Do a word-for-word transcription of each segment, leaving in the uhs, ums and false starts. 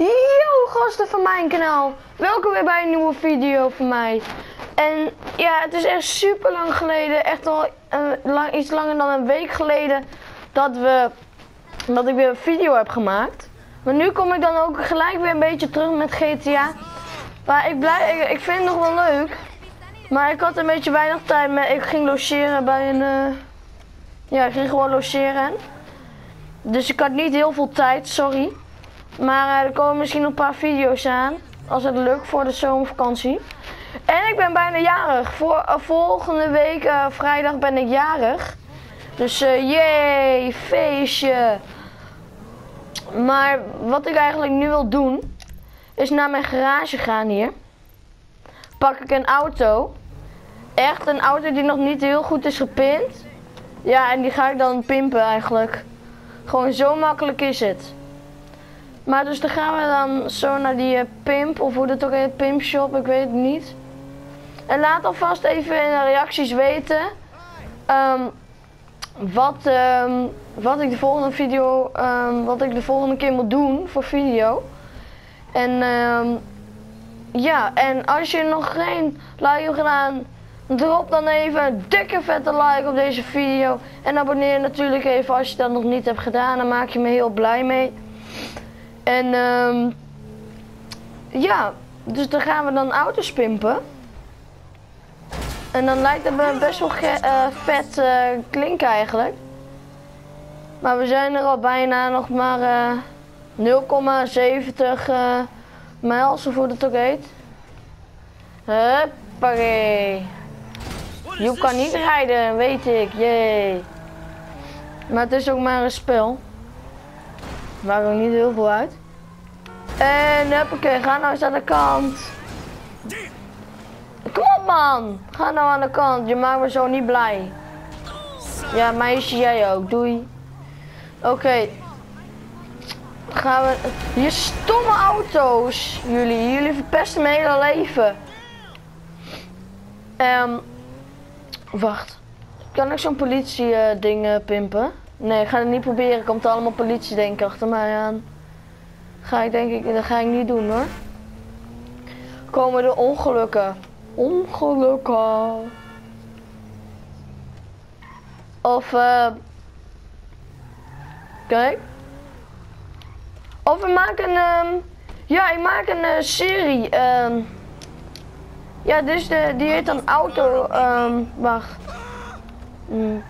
Yo gasten van mijn kanaal, welkom weer bij een nieuwe video van mij. En ja, het is echt super lang geleden, echt al uh, lang, iets langer dan een week geleden dat, we, dat ik weer een video heb gemaakt. Maar nu kom ik dan ook gelijk weer een beetje terug met G T A. Maar ik, blij, ik, ik vind het nog wel leuk, maar ik had een beetje weinig tijd met, ik ging logeren bij een, uh, ja ik ging gewoon logeren. Dus ik had niet heel veel tijd, sorry. Maar uh, er komen misschien nog een paar video's aan, als het lukt voor de zomervakantie. En ik ben bijna jarig. Voor, uh, volgende week, uh, vrijdag, ben ik jarig. Dus uh, yay, feestje. Maar wat ik eigenlijk nu wil doen, is naar mijn garage gaan hier. Pak ik een auto. Echt een auto die nog niet heel goed is gepimpt. Ja, en die ga ik dan pimpen eigenlijk. Gewoon zo makkelijk is het. Maar dus dan gaan we dan zo naar die uh, pimp, of hoe dat ook heet, pimpshop, ik weet het niet. En laat alvast even in de reacties weten um, wat, um, wat ik de volgende video, um, wat ik de volgende keer moet doen voor video. En um, ja, en als je nog geen like hebt gedaan, drop dan even een dikke vette like op deze video. En abonneer natuurlijk even als je dat nog niet hebt gedaan, dan maak je me heel blij mee. En um, ja, dus dan gaan we dan auto's pimpen. En dan lijkt het me best wel uh, vet uh, klinken eigenlijk. Maar we zijn er al bijna nog maar uh, nul komma zeventig uh, miles, of hoe dat ook heet. Huppakee. Je kan niet rijden, weet ik, jee. Maar het is ook maar een spel. Maakt ook niet heel veel uit. En huppakee, ga nou eens aan de kant. Kom op man, ga nou aan de kant, je maakt me zo niet blij. Ja meisje, jij ook, doei. Oké. Okay. Gaan we... Je stomme auto's, jullie, jullie verpesten mijn hele leven. Um, wacht, kan ik zo'n politie uh, ding uh, pimpen? Nee, ik ga het niet proberen, er komt allemaal politie denk ik achter mij aan. Ga ik denk ik, dat ga ik niet doen hoor. Komen de ongelukken. Ongelukken. Of uh, kijk. Of we maken um, ja, ik maak een uh, serie. Um, ja, dus de, die heet dan auto. Um, wacht. Mm.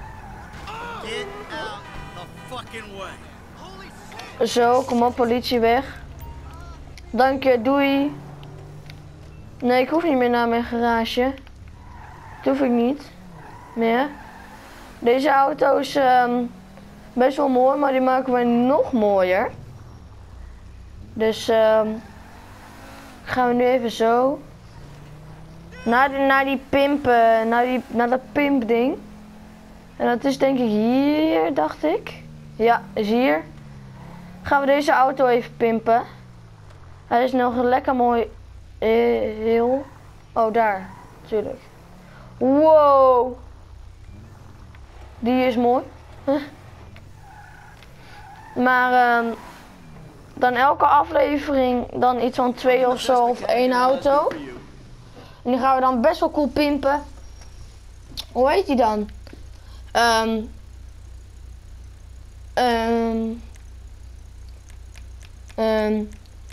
Zo, kom op, politie weg. Dank je, doei. Nee, ik hoef niet meer naar mijn garage. Dat hoef ik niet meer. Deze auto is um, best wel mooi, maar die maken we nog mooier. Dus um, gaan we nu even zo. Naar, de, naar die pimp, uh, naar, die, naar dat pimp ding. En dat is denk ik hier, dacht ik. Ja, is hier. Gaan we deze auto even pimpen. Hij is nog lekker mooi. Heel. Oh, daar. Natuurlijk. Wow. Die is mooi. Huh. Maar um, dan elke aflevering dan iets van twee of zo of één auto. En die gaan we dan best wel cool pimpen. Hoe heet die dan? Um, um, um,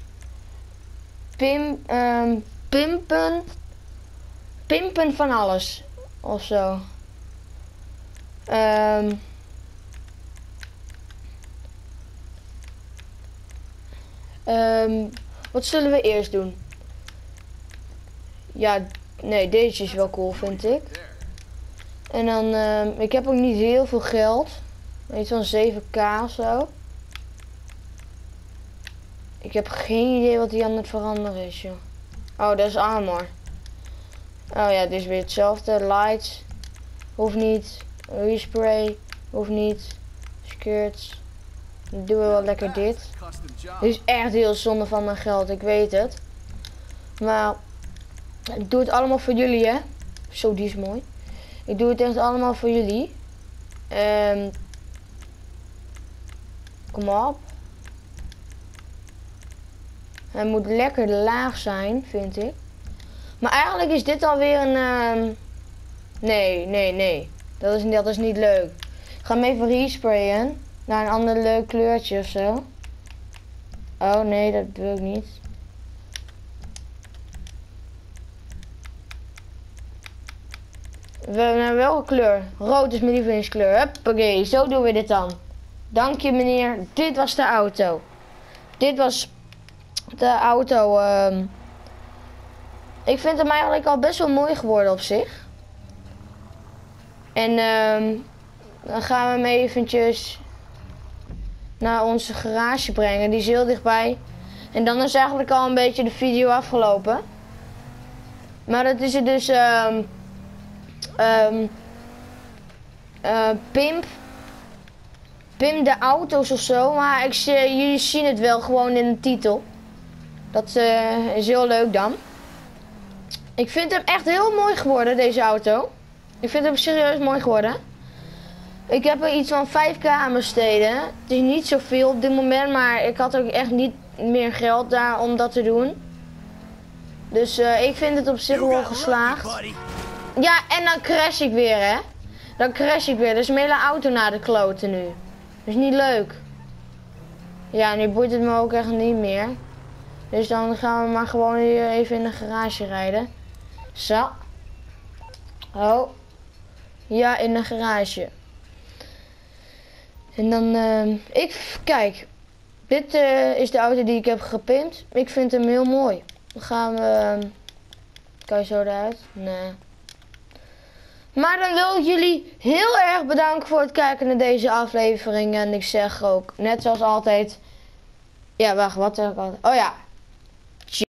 Pim, um, pimpen, pimpen van alles, of zo. Um, um, wat zullen we eerst doen? Ja, nee, deze is wel cool, vind ik. En dan, um, ik heb ook niet heel veel geld. Iets van zeven k of zo. Ik heb geen idee wat hij aan het veranderen is, joh. Oh, dat is armor. Oh ja, dit is weer hetzelfde. Lights. Hoeft niet. Respray. Hoeft niet. Skirts. Dan doen we wel lekker dit. Dit is echt heel zonde van mijn geld, ik weet het. Maar ik doe het allemaal voor jullie, hè. Zo, die is mooi. Ik doe het echt allemaal voor jullie. Um, kom op. Hij moet lekker laag zijn, vind ik. Maar eigenlijk is dit alweer een... Uh... Nee, nee, nee. Dat is, dat is niet leuk. Ik ga hem even resprayen. Naar een ander leuk kleurtje of zo. Oh nee, dat wil ik niet. We hebben welke kleur? Rood is mijn lievelingskleur. Huppakee, zo doen we dit dan. Dank je meneer. Dit was de auto. Dit was de auto. Uh... Ik vind hem eigenlijk al best wel mooi geworden op zich. En uh... dan gaan we hem eventjes naar onze garage brengen. Die is heel dichtbij. En dan is eigenlijk al een beetje de video afgelopen. Maar dat is er dus... Uh... Um, uh, Pimp. Pimp de auto's of zo. Maar ik, uh, jullie zien het wel gewoon in de titel. Dat uh, is heel leuk dan. Ik vind hem echt heel mooi geworden, deze auto. Ik vind hem serieus mooi geworden. Ik heb er iets van vijf k aan besteden. Het is niet zoveel op dit moment, maar ik had ook echt niet meer geld daar om dat te doen. Dus uh, ik vind het op zich wel geslaagd. Ja, en dan crash ik weer, hè. Dan crash ik weer. Dus mijn hele auto naar de kloten nu. Dat is niet leuk. Ja, nu boeit het me ook echt niet meer. Dus dan gaan we maar gewoon hier even in de garage rijden. Zo. Oh. Ja, in de garage. En dan, uh, ik, kijk. Dit uh, is de auto die ik heb gepimpt. Ik vind hem heel mooi. Dan gaan we... Uh, kan je zo eruit? Nee. Maar dan wil ik jullie heel erg bedanken voor het kijken naar deze aflevering. En ik zeg ook, net zoals altijd... Ja, wacht, wat zeg ik altijd? Oh ja.